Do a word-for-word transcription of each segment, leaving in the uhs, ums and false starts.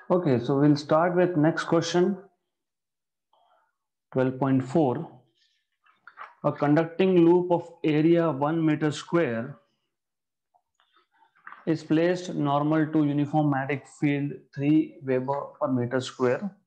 Okay, so we'll start with next question, twelve point four. A conducting loop of area one meter square is placed normal to uniform magnetic field three Weber per meter square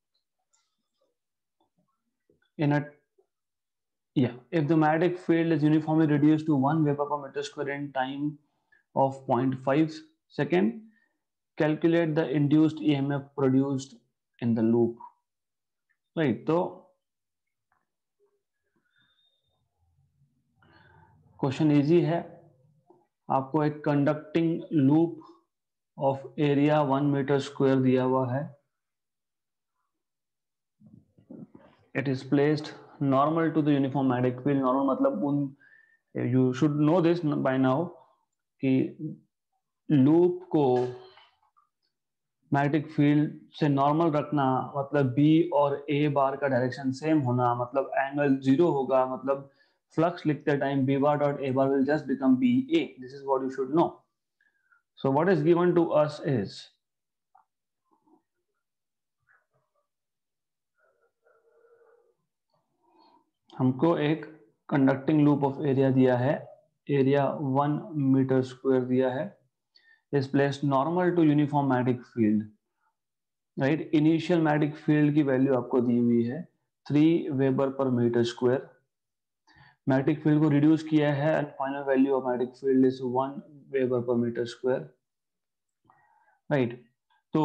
in a yeah if the magnetic field is uniformly reduced to one Weber per meter square in time of zero point five second, calculate the induced E M F produced in the loop. Right, तो question easy है. आपको एक conducting loop of area one meter square दिया हुआ है. It is placed normal to the uniform magnetic field. Normal मतलब um, you should know this by now कि loop को मैग्नेटिक फील्ड से नॉर्मल रखना मतलब बी और ए बार का डायरेक्शन सेम होना, मतलब एंगल जीरो होगा, मतलब फ्लक्स लिखते time B bar dot A bar will just become B A. This is what you should know. So what is given to us is हमको एक कंडक्टिंग लूप ऑफ एरिया दिया है, area one meter square दिया है, is placed normal to uniform magnetic field. Right, initial magnetic field की value आपको दी हुई है three weber per metre square. Magnetic field को रिड्यूस किया है and final value of magnetic field is one weber per metre square. Right, तो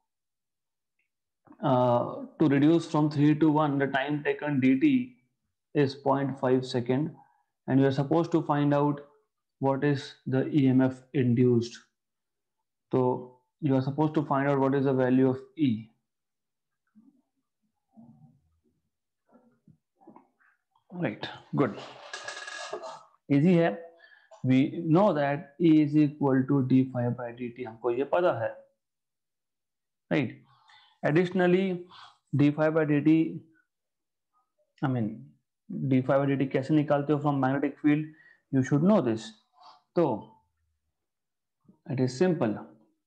uh, to reduce from three to one, the time taken dt is zero point five second, and you are supposed to find out what is the E M F induced. So you are supposed to find out what is the value of E. Right, good, easy है. We know that E is equal to d phi by dt, हमको ये पता है. Right, additionally d phi by dt, I mean d phi by dt कैसे निकालते हो from magnetic field, you should know this. तो it is simple.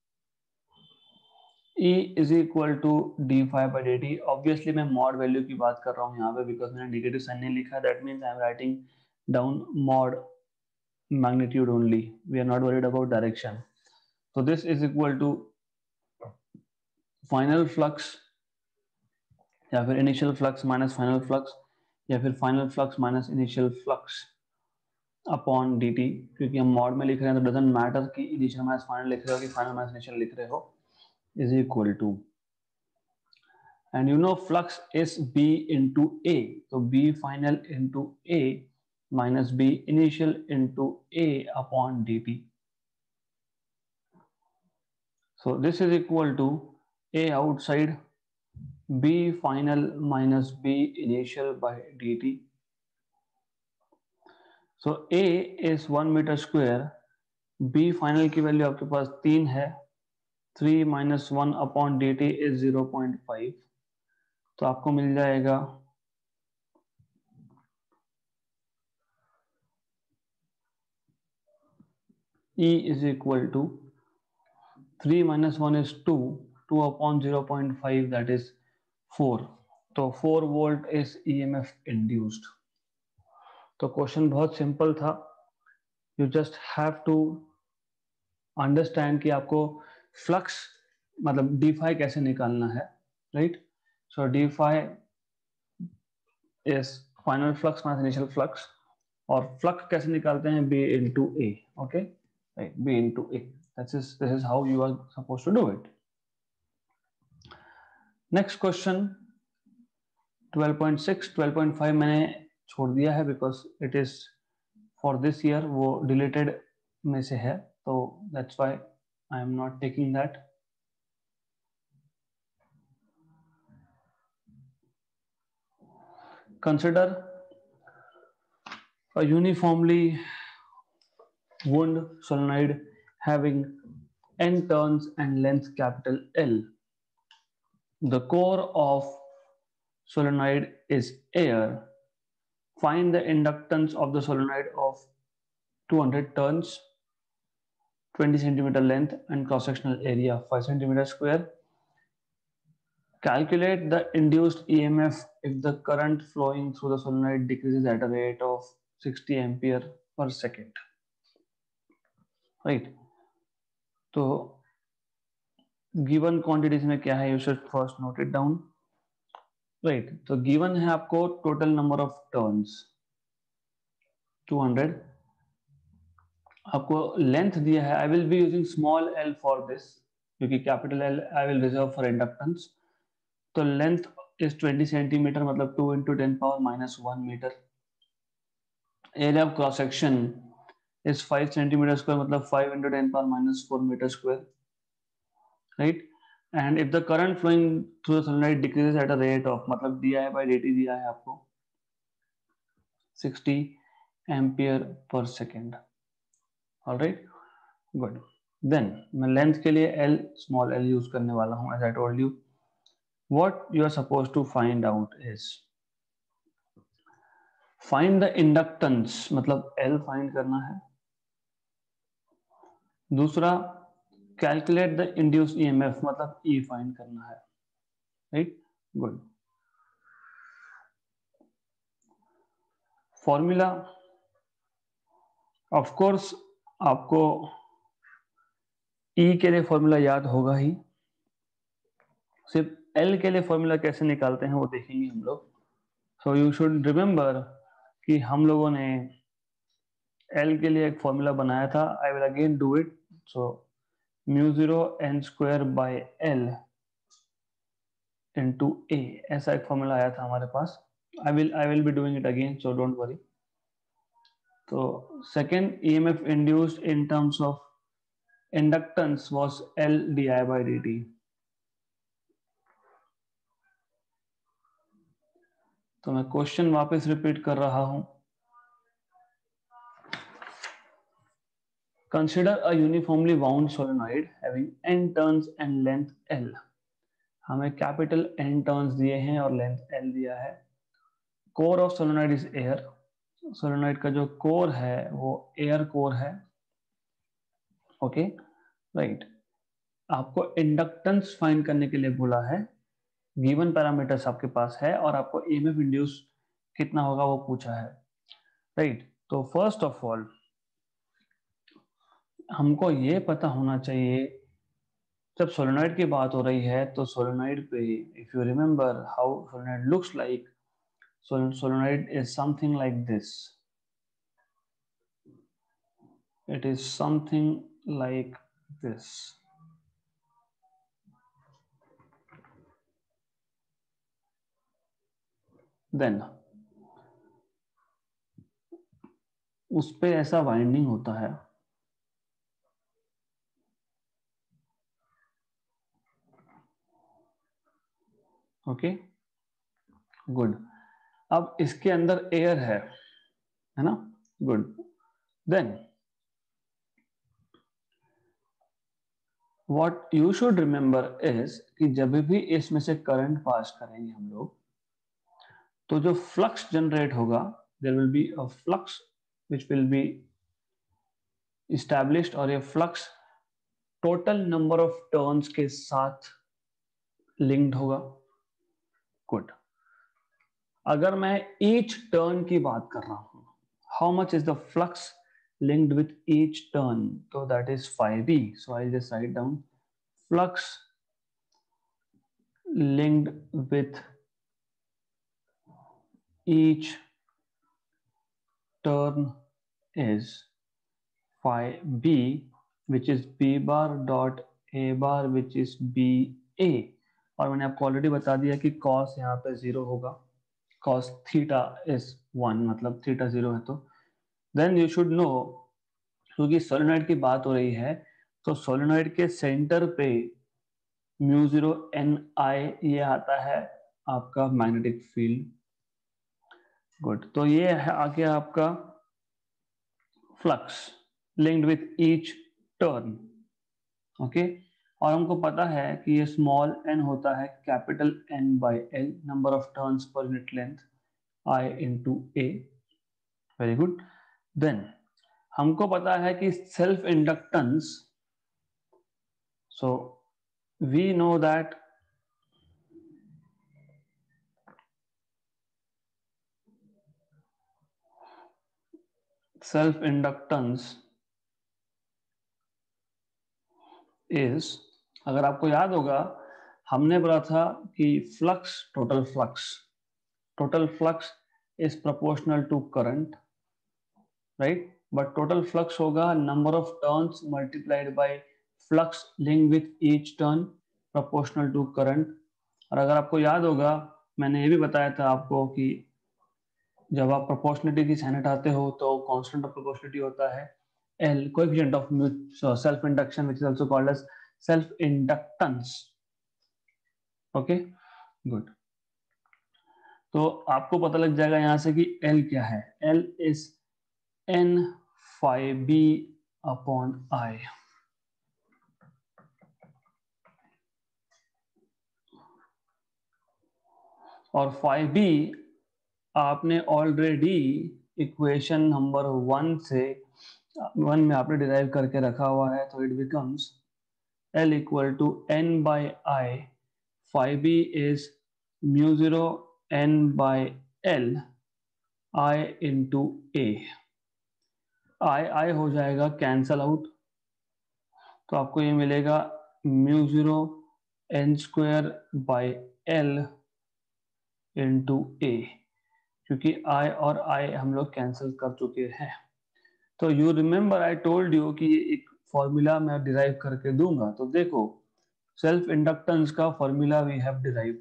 E is equal to d phi by dt. Obviously मैं mod value की बात कर रहा हूँ यहाँ पे, बिकॉज मैंने नेगेटिव साइन नहीं लिखा. That means I am writing down mod magnitude only. We are not worried about direction. So this is equal to final flux या फिर initial flux minus final flux या फिर final flux minus initial flux upon dt. क्योंकि हम mod में लिख रहे हैं तो डजेंट मैटर कि इनिशियल माइनस फाइनल लिख रहे हो कि फाइनल माइनस इनिशियल लिख रहे हो, is equal to, and you know flux is B into A, so B final into A minus B initial into A upon dt. So this is equal to A outside B final minus B initial by dt. So A is one meter square, B final की value आपके पास तीन है, three minus one upon D T is zero point five. तो आपको मिल जाएगा E is equal to three minus one is two, two upon zero point five, that is four. तो four volt is E M F induced. तो question बहुत simple था. You just have to understand कि आपको flux मतलब D phi कैसे निकालना है. Right, so D phi is final flux minus initial flux, और फ्लक्स कैसे निकालते हैं, B into A. Okay, right, B into A. This is this is how you are supposed to do it. Next question twelve point six. twelve point five मैंने छोड़ दिया है because it is for this year, वो deleted में से है, तो that's why I am not taking that. Consider a uniformly wound solenoid having n turns and length capital L. The core of solenoid is air. Find the inductance of the solenoid of two hundred turns, twenty centimeter length and cross sectional area five centimeter square. calculate the induced E M F if the current flowing through the solenoid decreases at a rate of sixty ampere per second, right? तो given quantities में क्या है, you should first note it down, right? तो given है आपको total number of turns two hundred, आपको length दिया है, I will be using small L for this क्योंकि capital L I will reserve for inductance. तो लेंथ इज ट्वेंटी सेंटीमीटर, मतलब two into ten power minus one meter. Area of cross section is five centimetre square, मतलब five into ten power minus four meter square, right? And if the current flowing through the solenoid decreases at a rate of, मतलब D I by D T दिया है आपको sixty ampere per second, alright, good. Then मैं length के लिए L small l use करने वाला हूं। As I told you, what you are suppose to find out is find the inductance, मतलब L फाइंड करना है। दूसरा, कैलकुलेट द इंड्यूस ईएमएफ, मतलब E फाइंड करना है, right? Good. Formula of course आपको E के लिए फॉर्मूला याद होगा ही, सिर्फ L के लिए फॉर्मूला कैसे निकालते हैं वो देखेंगे हम लोग। सो यू शुड रिमेंबर कि हम लोगों ने L के लिए एक फॉर्मूला बनाया था। I will again do it. So mu zero N square by L into A, ऐसा एक फॉर्मूला आया था हमारे पास। I will I will be doing it again, so don't worry. तो second EMF induced in terms of inductance was L D I by D T. तो मैं question वापस रिपीट कर रहा हूं। Consider a uniformly wound solenoid having n turns and length L. हमें capital n turns दिए हैं और लेंथ L दिया है। Core of solenoid is air. Solenoid का जो कोर है वो एयर कोर है, ओके, राइट। आपको इंडक्टेंस फाइंड करने के लिए बोला है। गिवन पैरामीटर्स आपके पास है और आपको ईएमएफ इंड्यूस कितना होगा वो पूछा है, राइट? तो फर्स्ट ऑफ ऑल हमको ये पता होना चाहिए, जब सोलेनॉइड की बात हो रही है तो सोलेनॉइड पे, if you remember how solenoid looks like, solenoid is something like this, it is something like this. Then उस पे ऐसा वाइंडिंग होता है, ओके, गुड। अब इसके अंदर एयर है है ना, good. Then what you should remember is कि जब भी इसमें से करंट पास करेंगे हम लोग, तो जो फ्लक्स जनरेट होगा, there will be a flux which will be established, और ये flux total number of turns के साथ लिंक्ड होगा, गुड। अगर मैं ईच टर्न की बात कर रहा हूं, how much is the flux linked with each turn, so that is phi b. So I'll just write down flux linked with each turn is phi b, which is b bar dot a bar, which is b a. और मैंने आपको already बता दिया कि cos यहाँ पे zero होगा, cos theta is one, मतलब थीटा जीरो है। तो then you should know, क्योंकि सोलेनॉइड की बात हो रही है तो सोलेनॉइड के सेंटर पे म्यू जीरो एन आई ये आता है आपका मैग्नेटिक फील्ड, गुड। तो ये है आगे आपका flux linked with each turn, okay. और हमको पता है कि ये स्मॉल n होता है capital N by L, number of turns per unit length, I into A, very good. Then हमको पता है कि self inductance, so we know that self inductance is, अगर आपको याद होगा हमने बोला था कि flux, total flux, total flux is proportional to current, right, but total flux होगा number of turns multiplied by flux link with each turn proportional to current. और अगर आपको याद होगा मैंने ये भी बताया था आपको कि जब आप प्रोपोर्शनलिटी की साइन हटाते हो तो कांस्टेंट ऑफ प्रोपोर्शनलिटी होता है L, coefficient of self induction which is also called as self inductance. Okay good, तो आपको पता लग जाएगा यहां से कि L क्या है। L is N phi B upon I। और phi B आपने ऑलरेडी इक्वेशन नंबर वन से वन में आपने डिराइव करके रखा हुआ है, तो it becomes L equal to N by I, phi B is mu zero N by L I into A। I I हो जाएगा कैंसल आउट, तो आपको ये मिलेगा mu zero N square by L into A, क्योंकि I और I हम लोग कैंसिल कर चुके हैं। तो you remember I told you कि एक फॉर्मूला मैं डिराइव करके दूंगा, तो देखो सेल्फ इंडक्टेंस का formula we have derived,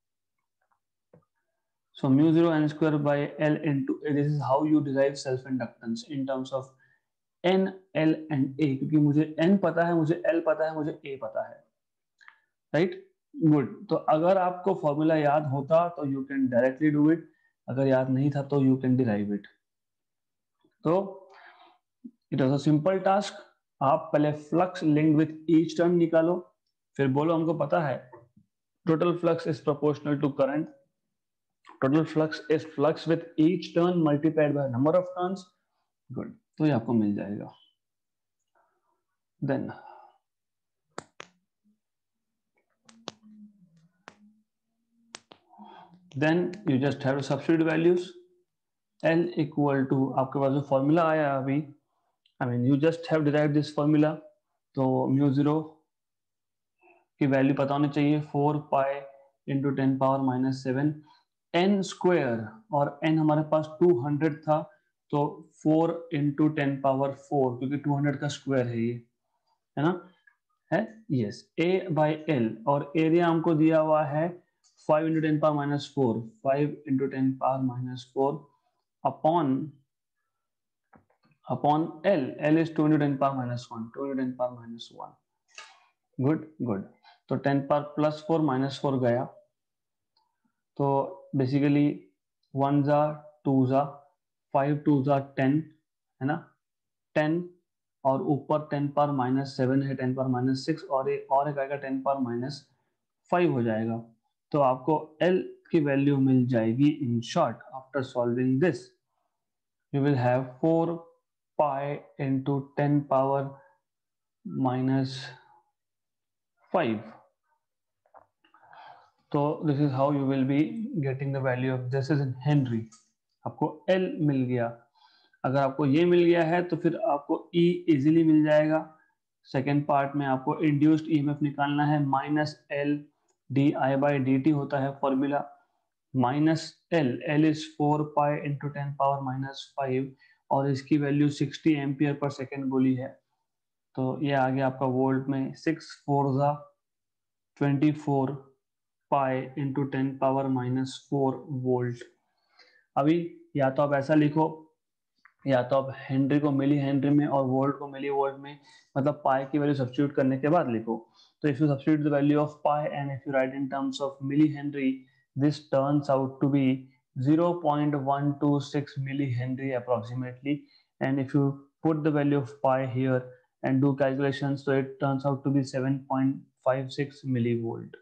so mu zero n square by L into A, this is how you derive self inductance in terms of N, L and A, क्योंकि मुझे N पता है, मुझे L पता है, मुझे A पता है, राइट गुड। तो अगर आपको फॉर्मूला याद होता तो you can directly do it, अगर याद नहीं था तो यू कैन डिराइव इट। तो it was a simple task, आप पहले flux linked with each turn निकालो, फिर बोलो हमको पता है total flux is proportional to current, total flux is flux with each turn multiplied by number of turns, good, तो ये आपको मिल जाएगा। then then you just have to substitute values, L equal to आपके पास जो फॉर्मूला आया अभी, I mean you just have derived this formula, तो mu zero की वैल्यू पता होनी चाहिए four pi into ten power minus seven, N square, और एन हमारे पास टू हंड्रेड था, तो four into ten power four, क्योंकि टू हंड्रेड का स्क्वायर है ये, है ना, है यस, ए बाई एल, और एरिया हमको दिया हुआ है five into ten power minus four, five into ten power minus four upon upon L, L is two into ten power minus one, two into ten power minus one, good good, तो ten power plus four minus four गया, तो basically one जा two जा, five two जा ten, है ना, ten, और ऊपर टेन पावर माइनस सेवन है, टेन पावर माइनस सिक्स, और एक और एक आएगा टेन पावर माइनस फाइव हो जाएगा, तो आपको L की वैल्यू मिल जाएगी। In short after solving this you will have four pi into ten power minus five, तो this is how you will be getting the value of this is in henry, आपको L मिल गया। अगर आपको ये मिल गया है तो फिर आपको E इजीली मिल जाएगा। सेकेंड पार्ट में आपको इंड्यूस्ड ईएमएफ निकालना है, minus L D I by D T होता है formula, minus L, L is four pi into ten power minus five, और इसकी value sixty ampere per second बोली है, तो ये आ गया आपका वोल्ट में, सिक्स फोर जा twenty four pi into ten power minus four volt. अभी या तो आप ऐसा लिखो, या तो आप हेनरी को मिली हेनरी में और वोल्ट को मिली वोल्ट में, मतलब पाई की वैल्यू सब्स्टिट्यूट करने के बाद लिखो, तो if you substitute the value of pi and if you write in terms of millihenry, this turns out to be zero point one two six millihenry approximately, and if you put the value of pi here and do calculations, so it turns out to be seven point five six millivolt.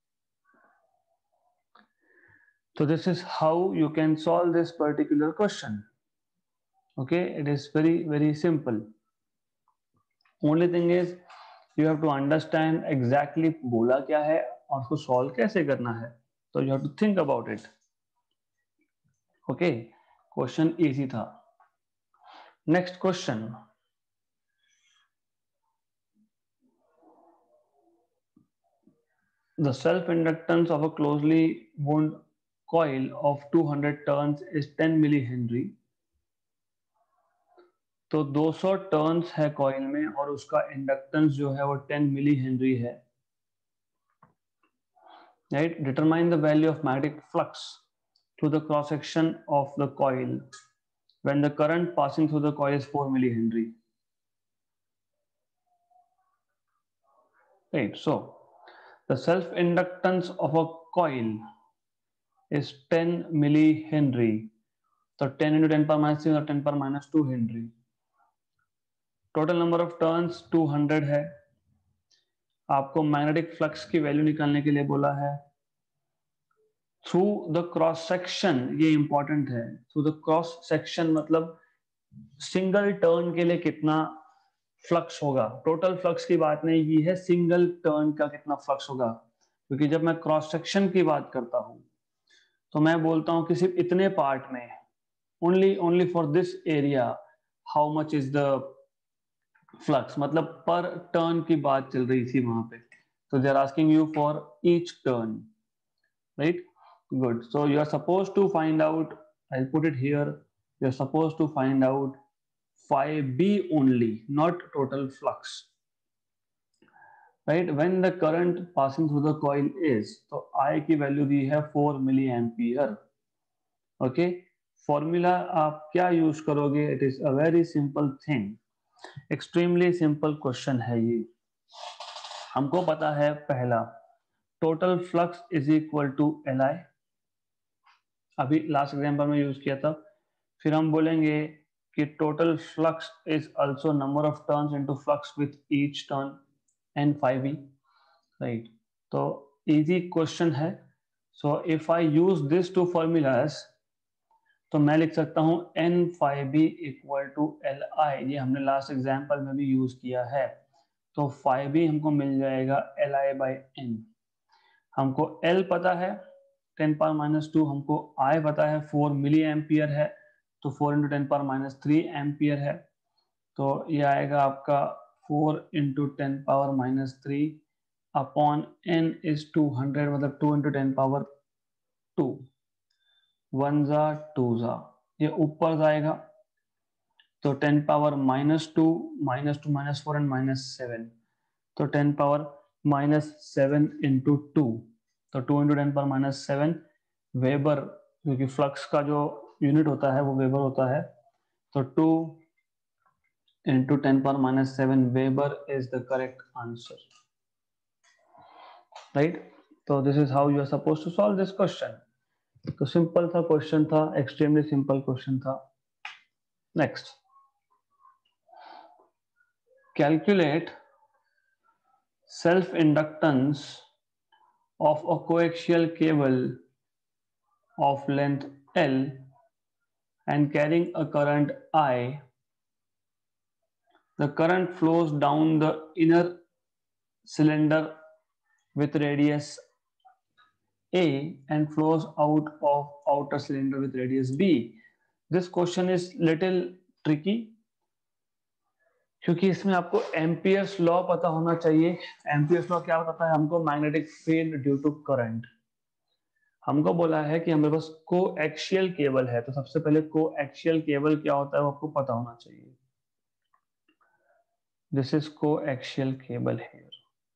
So this is how you can solve this particular question. Okay, it is very very simple. Only thing is you have to understand exactly बोला क्या है और उसको solve कैसे करना है, तो you have to think about it. Okay, question easy था। Next question, the self inductance of a closely wound coil of two hundred turns is ten millihenry. तो दो सौ टर्न्स है कॉइल में और उसका इंडक्टेंस जो है वो टेन मिली हेनरी है, right. Determine the value of magnetic flux through the cross section of the coil when the current passing through the coil is four millihenry. Right, so the self inductance of a coil is ten millihenry. तो ten into ten power minus three और ten power minus two henry. Total number of turns two hundred है. आपको magnetic flux की value निकालने के लिए बोला है. थ्रू द क्रॉस सेक्शन, ये इंपॉर्टेंट है. थ्रू द क्रॉस सेक्शन मतलब सिंगल टर्न के लिए कितना फ्लक्स होगा. टोटल फ्लक्स की बात नहीं की है, सिंगल टर्न का कितना फ्लक्स होगा. क्योंकि जब मैं क्रॉस सेक्शन की बात करता हूं तो मैं बोलता हूं कि सिर्फ इतने पार्ट में, only only for this area how much is the flux, मतलब पर टर्न की बात चल रही थी वहां पे. तो they are asking you for each turn, right. Good. So you are suppose to find out, I put it here, you are suppose to find out phi b only, not total flux, right. When the current passing through the coil is, तो I की value दी है four milliampere. Okay, formula आप क्या use करोगे? It is a very simple thing, extremely simple question है ये. हमको पता है पहला, total flux is equal to L I, अभी लास्ट एग्जाम्पल में यूज किया था. फिर हम बोलेंगे कि total flux is also number of turns into flux with each turn, N five B, right. तो इजी क्वेश्चन है. So if I use this two formulas तो मैं लिख सकता हूं N five B equal to L I. ये हमने last example में भी यूज किया है. तो फाइव बी हमको मिल जाएगा एल आई बाई एन. हमको एल पता है टेन पावर माइनस टू, हमको आई पता है फोर मिली एम्पियर है, तो four into ten power minus three ampere है. तो ये आएगा आपका four into ten power minus three upon N is two hundred, मतलब two into ten power two, one जा टू जा, ये ऊपर जाएगा. तो ten power minus two, minus two minus four and minus seven, तो ten power minus seven into two, तो two into ten power minus seven weber, क्योंकि flux का जो यूनिट होता है वो वेबर होता है. तो two into ten power minus seven weber is the correct answer, right. तो this is how you are suppose to solve this question. तो सिंपल सा क्वेश्चन था, एक्सट्रीमली सिंपल क्वेश्चन था. Next, calculate self inductance of a coaxial cable of length L and carrying a current I. The current flows down the inner cylinder with radius A and flows out of outer cylinder with radius B. This question is little tricky क्योंकि इसमें आपको Ampere's law पता होना चाहिए. Ampere's law क्या बताता है हमको? Magnetic field due to current. हमको बोला है कि हमारे पास कोएक्सियल केबल है, तो सबसे पहले कोएक्सियल केबल क्या होता है वो आपको पता होना चाहिए. This is coaxial cable here.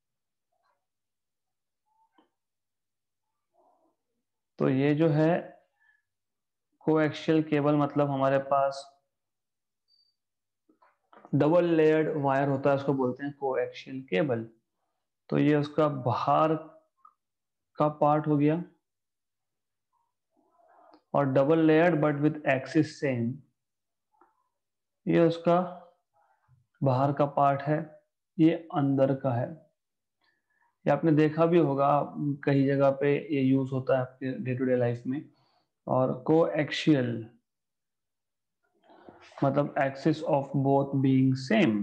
तो ये जो है कोएक्सियल केबल मतलब हमारे पास डबल लेयर्ड वायर होता है, उसको बोलते हैं कोएक्सियल केबल. तो ये उसका बाहर का पार्ट हो गया और double layered but with axis same, ये उसका बाहर का पार्ट है, ये अंदर का है. ये आपने देखा भी होगा कई जगह पे ये यूज होता है आपके डे टू डे लाइफ में. और कोएक्सियल मतलब axis of both being same,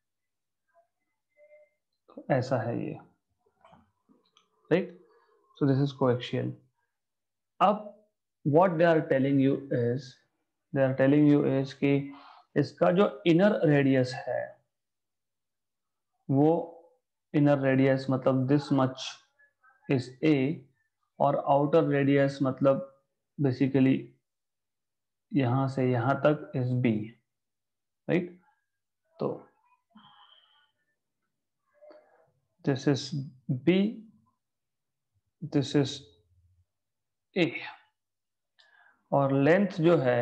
ऐसा है ये, right. So this is coaxial. अब what they are telling you is, they are telling you is कि इसका जो इनर रेडियस है वो इनर रेडियस मतलब दिस मच इज ए, और आउटर रेडियस मतलब बेसिकली यहां से यहां तक इज बी, राइट। तो this is B, this is A, और लेंथ जो है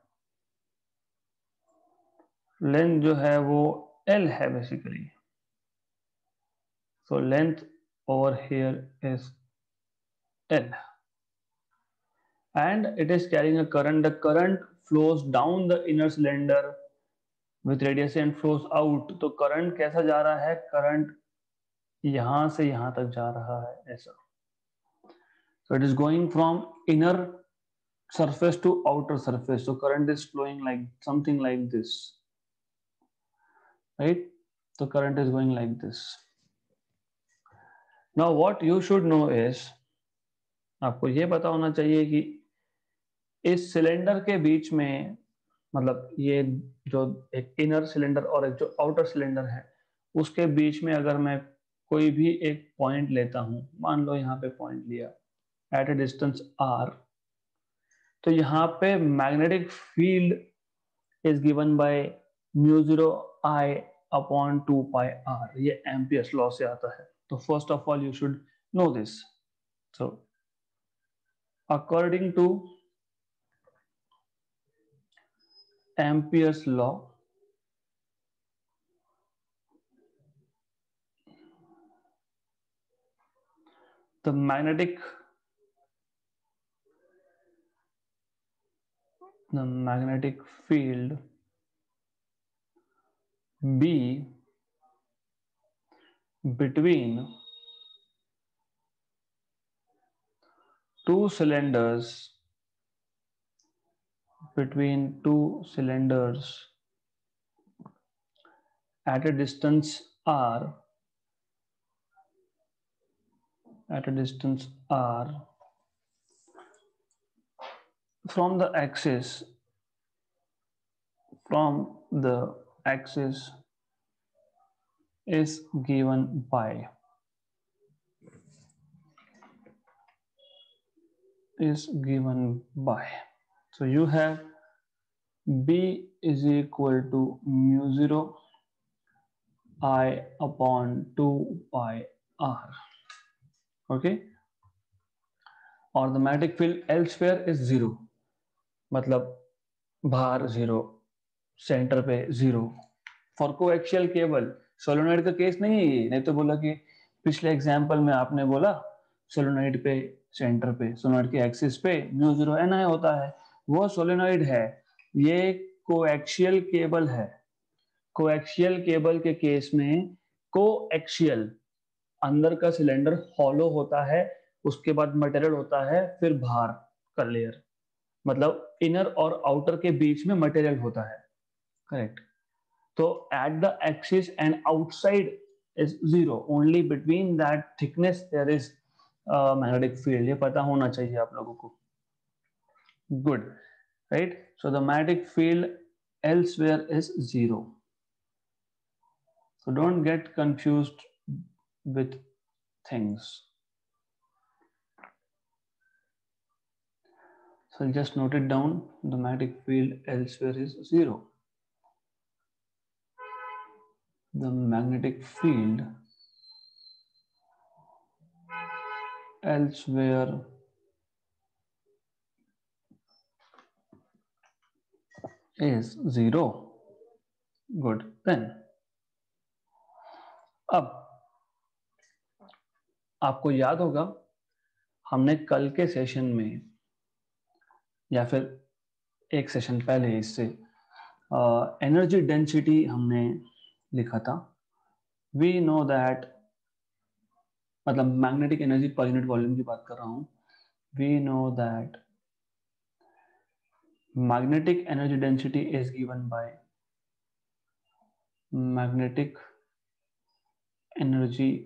लेंथ जो है वो एल है basically. So length over here is L and it is carrying a current. The current flows down the inner cylinder with radius and flows out. तो current कैसा जा रहा है? करंट यहां से यहां तक जा रहा है ऐसा। So it is going from inner surface to outer surface. So current is flowing like something like this, right? So current is going like this. Now what you should know is, आपको ये पता होना चाहिए कि इस cylinder के बीच में, मतलब ये जो एक इनर सिलेंडर और एक जो आउटर सिलेंडर है उसके बीच में अगर मैं कोई भी एक पॉइंट लेता हूं, मान लो यहाँ पे पॉइंट लिया एट ए डिस्टेंस आर, तो यहाँ पे magnetic field is given by mu zero I upon two pi r. ये एम्पियर्स लॉ से आता है। तो first of all you should know this. So according to ampere's law, the magnetic the magnetic field B between two cylinders between two cylinders at a distance r at a distance r from the axis from the axis is given by is given by so you have B is equal to mu zero I upon two pi r, okay, और the magnetic field elsewhere is zero, मतलब बाहर zero, center पे zero for coaxial cable. Solenoid का case नहीं है ये, नहीं तो बोला कि पिछले एग्जांपल में आपने बोला सोलोनॉइड पे सेंटर पे सोलोनॉइड के एक्सिस पे म्यू जीरो एन आई होता है, वो सोलोनॉइड है। ये कोएक्सियल केबल है। कोएक्सियल केबल के केस में कोएक्सियल अंदर का सिलेंडर हॉलो होता है, उसके बाद मटेरियल होता है, फिर बाहर का लेयर, मतलब इनर और आउटर के बीच में मटेरियल होता है, करेक्ट। तो at the axis and outside is zero, only between that thickness there is magnetic field. ये पता होना चाहिए आप लोगों को। Good, right. So the magnetic field elsewhere is zero, so don't get confused with things. So I'll just note it down. The magnetic field elsewhere is zero. The magnetic field elsewhere is zero. Good. Then अब आपको याद होगा हमने कल के session में या फिर एक सेशन पहले इससे एनर्जी डेंसिटी हमने लिखा था। वी नो दैट, मतलब magnetic energy per unit volume की बात कर रहा हूं। We know that magnetic energy density is given by magnetic energy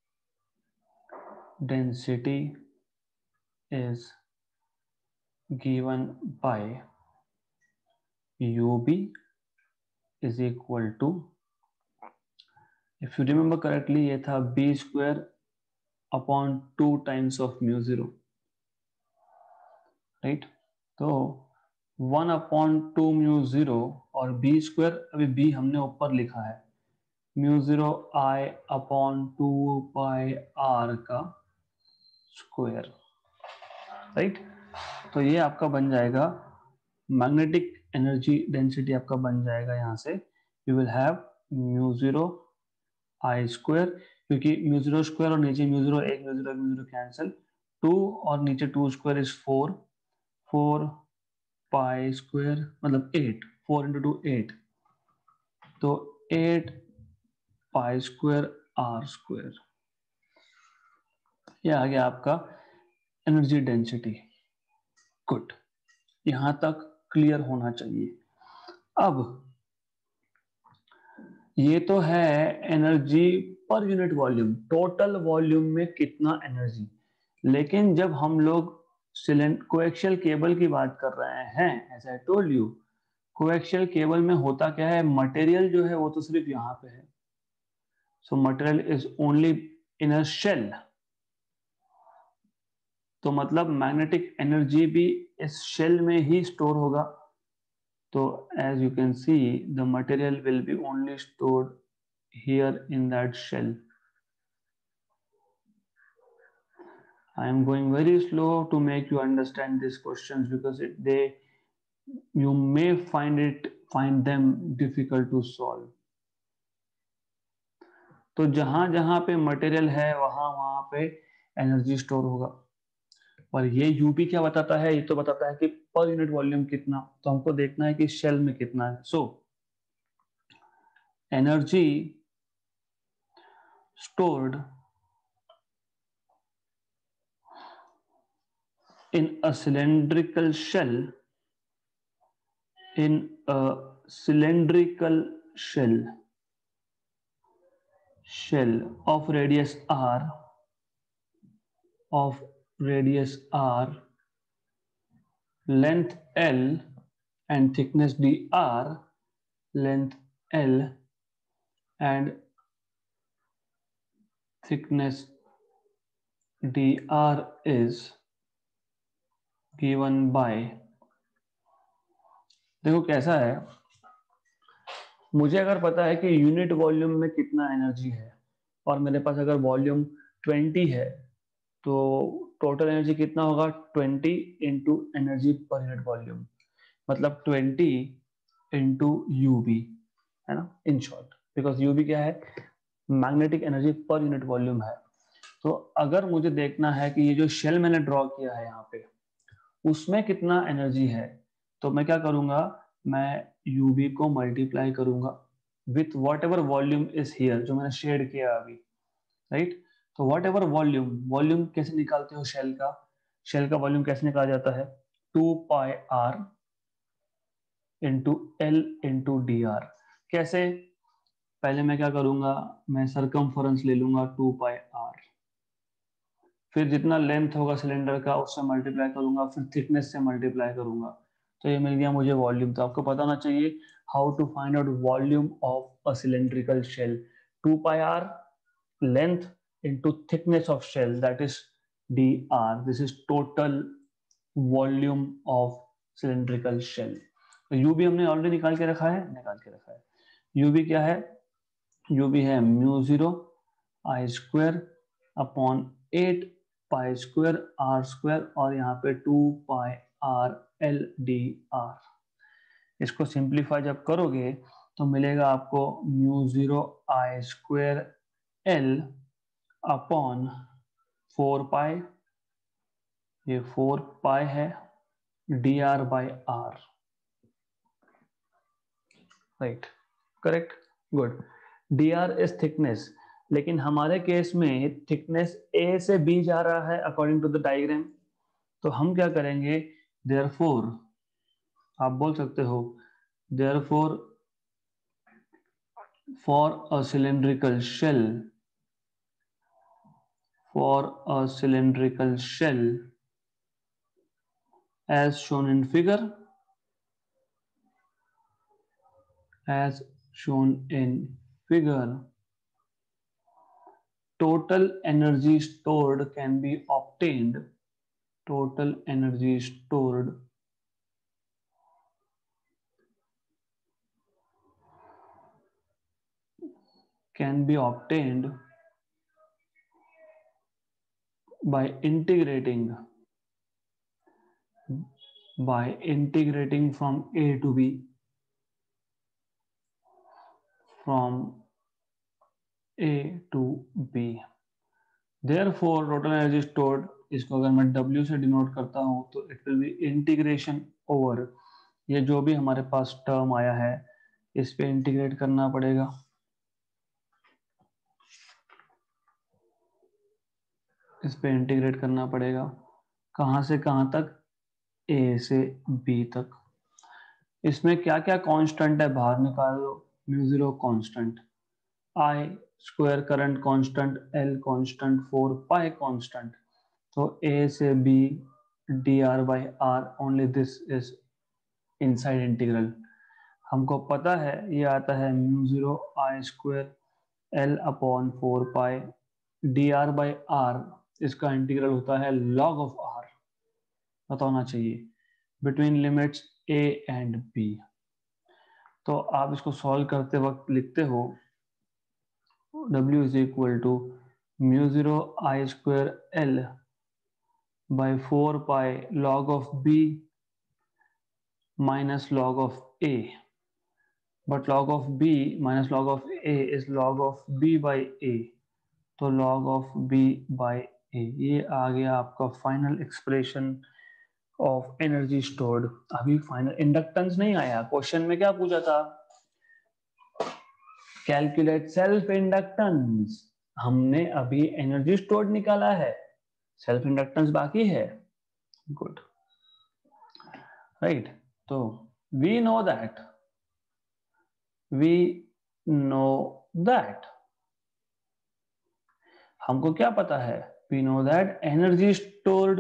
density is given by U B is equal to, if you remember correctly ये था B square upon two times of mu zero, right. तो one upon two mu zero और B square, अभी B हमने ऊपर लिखा है, mu zero I upon two pi r का स्क्वायर, राइट। तो ये आपका बन जाएगा मैग्नेटिक एनर्जी डेंसिटी, आपका बन जाएगा यहाँ से, you will have mu zero I square, क्योंकि म्यू जीरो स्क्वायर और नीचे म्यू जीरो, एक mu zero mu zero cancel, two और नीचे two square is four, four pi square मतलब eight, four into two eight, तो eight pi square are square, ये आ गया आपका एनर्जी डेंसिटी। गुड, यहां तक क्लियर होना चाहिए। अब ये तो है energy per unit volume, total volume में कितना एनर्जी, लेकिन जब हम लोग कोएक्सियल केबल की बात कर रहे हैं, as I told you, coaxial cable में होता क्या है, मटेरियल जो है वो तो सिर्फ यहाँ पे है, so material is only in a shell, तो मतलब मैग्नेटिक एनर्जी भी इस शेल में ही स्टोर होगा। तो as you can see, the material will be only stored here in that shell. I am going very slow to make you understand these questions because it, they you may find it find them difficult to solve. तो जहां जहां पे material है वहां वहां पे energy store होगा, और ये यूपी क्या बताता है, ये तो बताता है कि पर यूनिट वॉल्यूम कितना, तो हमको देखना है कि शेल में कितना है। So energy stored in a cylindrical shell, in a cylindrical shell shell of radius r, of radius r, length l and thickness dr, length l and thickness dr is given by, देखो कैसा है, मुझे अगर पता है कि unit volume में कितना एनर्जी है और मेरे पास अगर वॉल्यूम ट्वेंटी है, तो टोटल एनर्जी कितना होगा, twenty into energy per unit volume, मतलब ट्वेंटी इंटू यूबी, है ना, इन शॉर्ट, बिकॉज यूबी क्या है, magnetic energy per unit volume है। तो अगर मुझे देखना है कि ये जो शेल मैंने ड्रॉ किया है यहाँ पे उसमें कितना एनर्जी है, तो मैं क्या करूंगा, मैं यूबी को मल्टीप्लाई करूंगा with whatever volume is here, जो मैंने शेड किया अभी, राइट। तो वॉट एवर वॉल्यूम, वॉल्यूम कैसे निकालते हो शेल का, शेल का वॉल्यूम कैसे निकाला जाता है, two pi R into L into D R. कैसे, पहले मैं क्या करूंगा, मैं सरकमफरेंस ले लूंगा टू पाई आर, फिर जितना लेंथ होगा सिलेंडर का उससे मल्टीप्लाई करूंगा, फिर थिकनेस से मल्टीप्लाई करूंगा, तो ये मिल गया मुझे वॉल्यूम। तो आपको पता होना चाहिए how to find out volume of a cylindrical shell, two pi R length into thickness of shell, that is dr, this is total volume of cylindrical shell। तो u भी हमने ऑलरेडी निकाल के रखा है, निकाल के रखा है। u भी क्या है, u भी है mu zero I square upon eight pi square are square, और यहाँ पे two pi R L D R. इसको सिंप्लीफाई जब करोगे तो मिलेगा आपको mu zero I square L upon four pi, ये फोर पाई है, D R by R, right, correct, good. D R is thickness, लेकिन हमारे केस में थिकनेस ए से बी जा रहा है अकॉर्डिंग टू द डायग्राम, तो हम क्या करेंगे, देयरफॉर आप बोल सकते हो, therefore for a cylindrical shell, for a cylindrical shell as shown in figure, as shown in figure, total energy stored can be obtained. Total energy stored can be obtained by integrating by integrating from A to B, from A to B. Therefore total energy stored, इसको अगर मैं W से denote करता हूं तो it will be integration over, ये जो भी हमारे पास टर्म आया है इस पे इंटीग्रेट करना पड़ेगा। इस पे इंटीग्रेट करना पड़ेगा कहां से कहां तक, ए से बी तक। इसमें क्या क्या कांस्टेंट है बाहर निकाल लो, mu zero constant, I square current constant, L constant, four pi constant. तो ए से B D R by R, only this is inside integral. हमको पता है ये आता है mu zero I square L upon four pi D R by R, इसका integral होता है लॉग ऑफ आर, पता होना चाहिए, between limits A and B. तो आप इसको सॉल्व करते वक्त लिखते हो W is equal to mu zero I square L by four pi log of B minus log of A, but log of B minus log of A is log of B by A, तो log of B by A, ये आ गया आपका final expression of energy stored. अभी final inductance नहीं आया, question में क्या पूछा था, कैलकुलेट सेल्फ इंडक्टेंस, हमने अभी एनर्जी स्टोर्ड निकाला है, सेल्फ इंडक्टेंस बाकी है। Good, right. तो we know that we know that हमको क्या पता है, we know that energy stored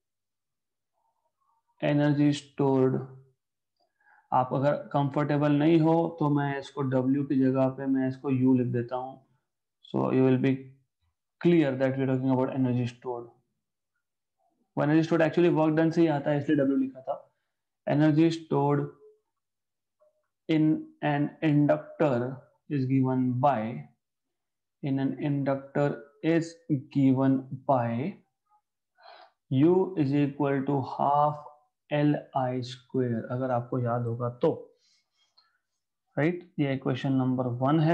energy stored आप अगर कंफर्टेबल नहीं हो तो मैं इसको W की जगह पे मैं इसको U लिख देता हूं, so you will be clear that we are talking about energy stored. वो energy stored actually work done से ही आता है, इसलिए W लिखा था। Energy stored in an inductor is given by in an inductor is given by U is equal to half L I square, अगर आपको याद होगा तो, राइट। ये इक्वेशन नंबर वन है,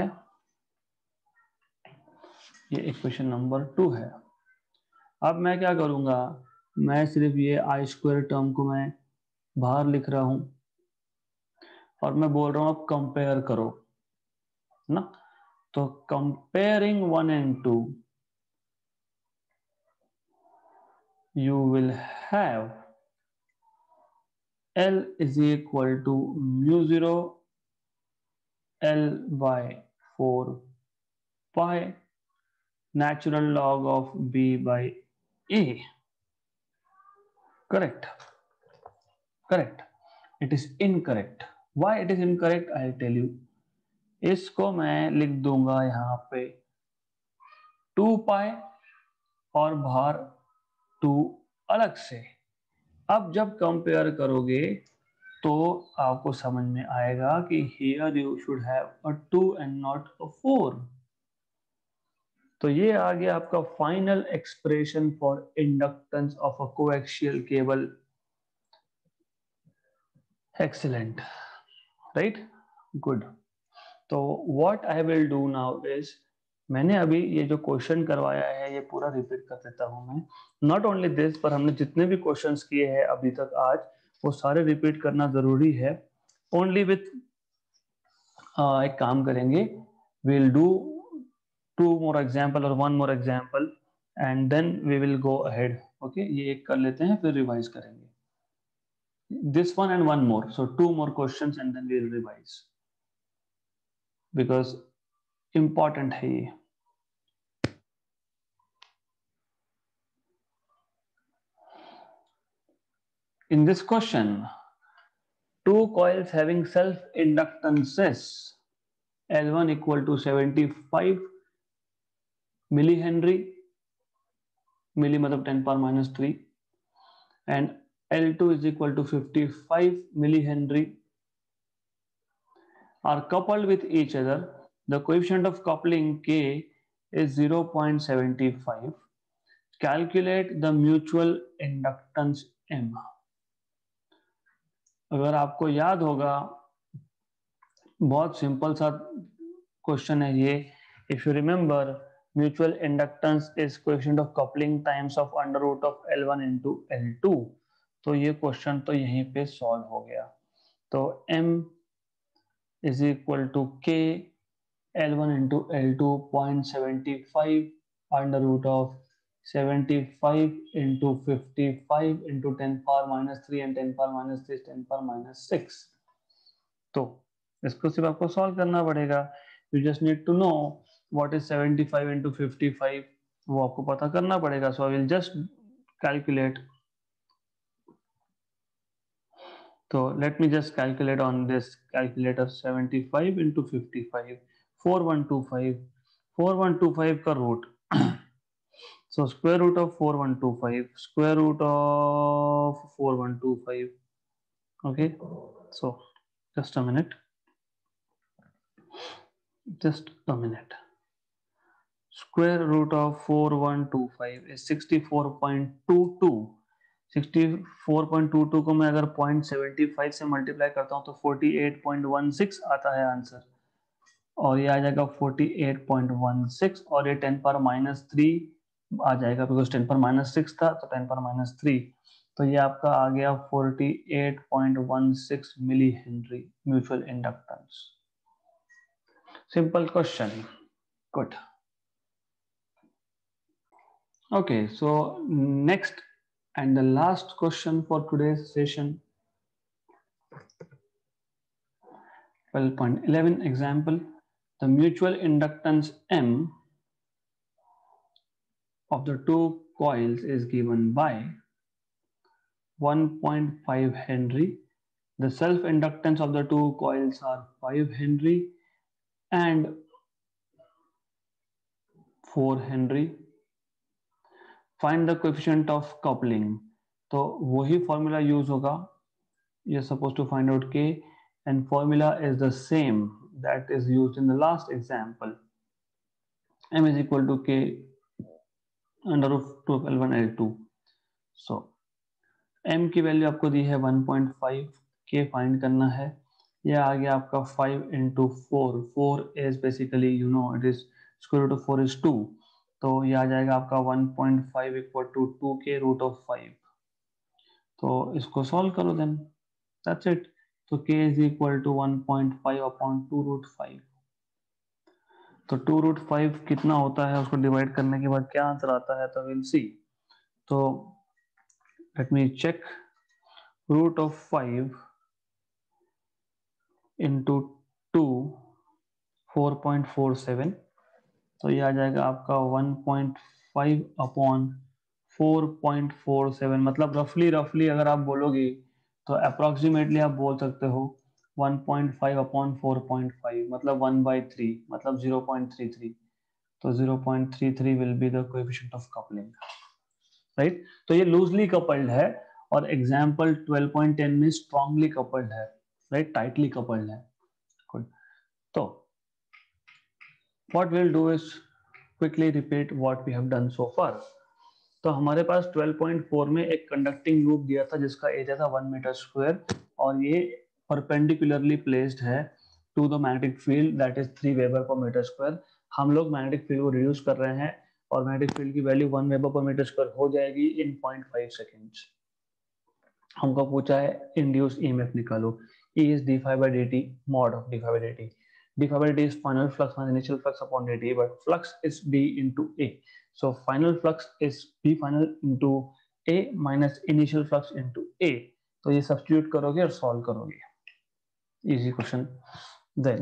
ये इक्वेशन नंबर टू है। अब मैं क्या करूंगा, मैं सिर्फ ये आई स्क्वायर टर्म को मैं बाहर लिख रहा हूं और मैं बोल रहा हूं आप कंपेयर करो ना। तो comparing one and two you will have L is equal to mu zero L by four pi natural log of B by A. Correct? Correct. It is incorrect. Why it is incorrect? I'll tell you. इसको मैं लिख दूंगा यहाँ पे two पाई और बाहर to अलग से। अब जब कंपेयर करोगे तो आपको समझ में आएगा कि here you should have a two and not a four। तो ये आ गया आपका final expression for inductance of a coaxial cable. Excellent, right, good. तो what I will do now is, मैंने अभी ये जो क्वेश्चन करवाया है ये पूरा रिपीट कर देता हूं मैं। नॉट ओनली दिस, पर हमने जितने भी क्वेश्चंस किए हैं अभी तक आज वो सारे रिपीट करना जरूरी है। ओनली विथ एक काम करेंगे, we'll do two more example or one more example and then we will go ahead। okay, ये एक कर लेते हैं फिर रिवाइज करेंगे। this one and one more, so two more questions and then we'll revise because important है ये। in this question, two coils having self inductances L one equal to seventy-five milli henry, milli मतलब ten power minus three, and L two is equal to fifty-five milli Henry are coupled with each other. The coefficient of coupling K is zero point seven five. Calculate the mutual inductance M. अगर आपको याद होगा, बहुत simple सा question है ये. If you remember, mutual inductance is coefficient of coupling times of under root of L one into L two. तो ये क्वेश्चन तो यहीं पे सॉल्व हो गया. तो M is equal to K L one into L two zero point seven five under root of seventy-five into fifty-five into ten power minus three and ten power minus three is ten power minus six. तो इसको सिर्फ आपको solve करना पड़ेगा. You just need to know what is seventy-five into fifty-five, वो आपको पता करना पड़ेगा. So I will just calculate. So let me just calculate on this calculator. seventy-five into fifty-five, forty-one twenty-five. forty-one twenty-five का root. So square root of forty-one twenty-five, square root of forty-one twenty-five. Okay, so just a minute. Just a minute. Square root of forty-one twenty-five is sixty-four point two two. sixty-four point two two को मैं अगर zero point seven five से multiply करता हूँ तो forty-eight point one six आता है answer, और ये आ जाएगा forty-eight point one six, और ये ten पर माइनस थ्री आ जाएगा बिकॉज ten पर माइनस सिक्स था तो ten पर माइनस थ्री, तो ये आपका आ गया forty-eight point one six milli henry mutual inductance. Simple question. Good. Okay, so next and the last question for today's session. twelve point eleven example. The mutual inductance M of the two coils is given by one point five Henry. The self inductance of the two coils are five Henry and four Henry. Find the coefficient of coupling. तो वही formula use होगा. You're supposed to find out K, and formula is the same that is used in the last example. M is equal to K under root two of L one L two. So M की value आपको दी है one point five, K find करना है. यह आ गया आपका five into four. four is basically, you know, it is square root of four is two. तो ये आ जाएगा आपका one point five equal to two K root of five. तो इसको सॉल्व करो देन. That's it. तो K is equal to one point five upon two root five. तो two root five कितना होता है, उसको डिवाइड करने के बाद क्या आंसर आता है, तो विल सी. तो let me check. Root of five into two four point four seven, तो ये आ जाएगा आपका one point five upon four point four seven. मतलब रफली रफली अगर आप बोलोगे तो अप्रोक्सीमेटली आप बोल सकते हो one point five upon four point five, मतलब one by three, मतलब zero point three three. तो zero point three three will be the coefficient of coupling, right? तो ये लूजली कपल्ड है और एग्जाम्पल twelve point ten में strongly coupled है, right? Tightly coupled है. Good. तो what we'll do is quickly repeat what we have done so far. तो हमारे पास twelve point four में एक कंडक्टिंग लूप दिया था जिसका एरिया था one मीटर स्क्वायर, और ये परपेंडिकुलरली प्लेस्ड है to the magnetic field that is three weber per metre square. हम लोग मैग्नेटिक फील्ड को रिड्यूस कर रहे हैं और मैग्नेटिक फील्ड की value one weber per metre square हो जाएगी in zero point five seconds. हमको पूछा है इंड्यूस ईएमएफ निकालो. E is d phi by dt mod of d phi by dt. d phi by dt is final flux minus initial flux upon dt, but flux is d into A. So final flux is b final into A minus initial flux into A. तो ये substitute करोगे और solve करोगे. Easy question. Then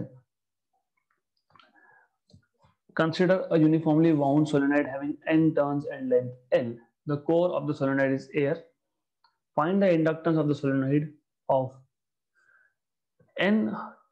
consider a uniformly wound solenoid having n turns and length L. The core of the solenoid is air. Find the inductance of the solenoid of n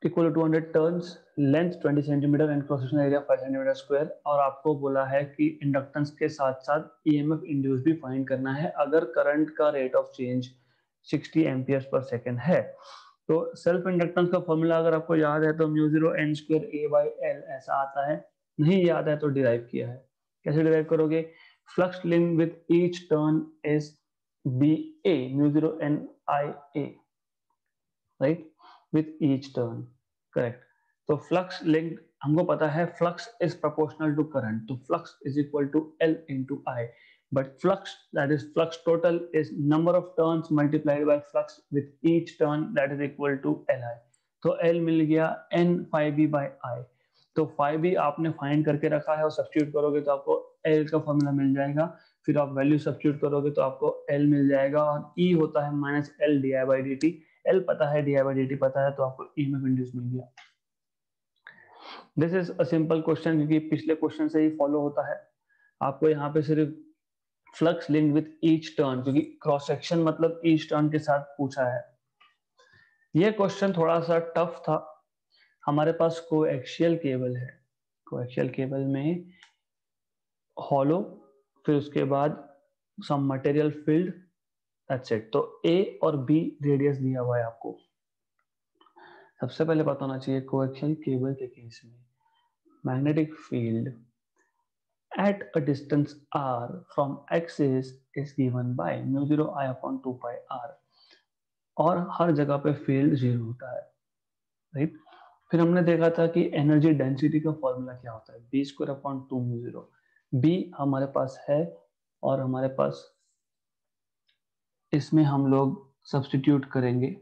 equal to hundred turns, length twenty centimetre and cross sectional area five centimetre square. और आपको बोला है कि inductance के साथ साथ EMF induce भी find करना है अगर करंट का rate of change sixty amperes per second है। तो सेल्फ इंडक्टेंस का फॉर्मूला अगर आपको याद है तो mu zero N square A by L ऐसा आता है। नहीं याद है तो डिराइव किया है। कैसे डिराइव करोगे? Flux link with each turn is B A mu zero N I A, right, with each turn, correct. तो फ्लक्स लिंक हमको पता है flux is proportional to current, तो flux is equal to L into I, but flux that is flux total is number of turns multiplied by flux with each turn that is equal to L I. तो L मिल गया N five B by I. तो five B आपने find करके रखा है और substitute करोगे तो आपको एल का फॉर्मूला मिल जाएगा। फिर आप वैल्यू सब्स्टिट्यूट करोगे तो आपको एल मिल जाएगा और ई e होता है minus L D I by D T. L पता है, D I by D T पता है, तो आपको ईएमएफ इंड्यूस मिल गया। This is a simple question क्योंकि पिछले क्वेश्चन से ही फॉलो होता है। आपको यहाँ पे सिर्फ flux link with each turn, क्योंकि क्रॉस सेक्शन मतलब ईच टर्न के साथ पूछा है। ये क्वेश्चन थोड़ा सा टफ था। हमारे पास कोएक्सियल केबल है, कोएक्सियल केबल में हॉलो, फिर उसके बाद some material field, that's it. तो ए और बी रेडियस दिया हुआ है आपको। सबसे पहले पता होना चाहिए कोएक्सियल केबल के केस में magnetic field at a distance r from axis is given by mu zero I upon two pi r, और हर जगह पे फील्ड जीरो होता है, राइट। फिर हमने देखा था कि एनर्जी डेंसिटी का फॉर्मूला क्या होता है, B square upon two mu zero. B हमारे पास है और हमारे पास इसमें हम लोग सब्स्टिट्यूट करेंगे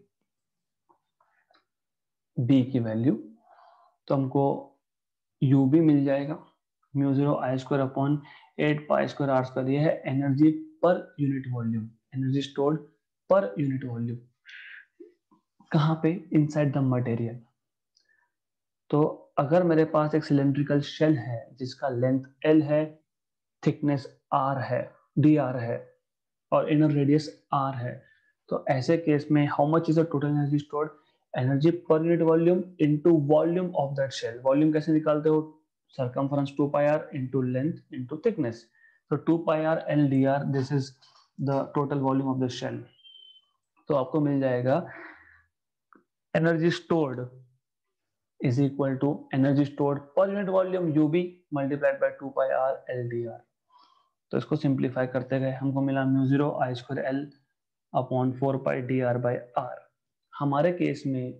बी की वैल्यू, तो हमको यू भी मिल जाएगा mu zero I square upon eight pi square are square. ये है energy per unit volume, energy stored per unit volume. कहाँ पे? Inside the material. तो अगर मेरे पास एक सिलेंड्रिकल शेल है जिसका लेंथ एल है, थिकनेस आर है, डी आर है, और इनर रेडियस आर है, तो ऐसे केस में how much is the total energy stored? Energy per unit volume into volume of that shell. Volume कैसे निकालते हो? circumference two pi r into length into thickness. So two pi r L dr, this is the total volume of the shell. तो आपको मिल जाएगा energy stored is equal to energy stored per unit volume U B multiplied by two pi r L dr. तो इसको simplify करते गए हमको मिला mu zero I square L upon four pi D R by R. हमारे case में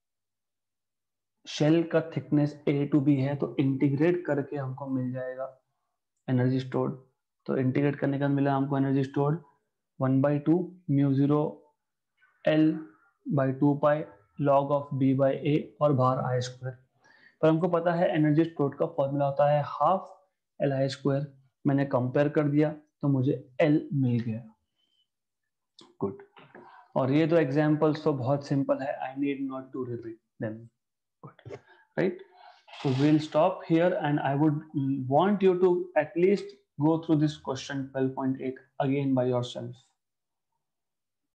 shell का thickness A to B है, तो इंटीग्रेट करके हमको मिल जाएगा एनर्जी स्टोर्ड। तो इंटीग्रेट करने का मिला हमको energy stored one by two mu zero L by two pi log of B by A और बाहर आई स्क्वायर। पर हमको पता है एनर्जी स्टोर्ड का फॉर्मूला होता है हाफ एल आई स्क्वायर। मैंने कंपेयर कर दिया तो मुझे एल मिल गया। गुड। और ये दो एग्जांपल्स तो बहुत सिंपल है, I need not to repeat them. Good, right. So we'll stop here, and I would want you to at least go through this question twelve point eight again by yourself.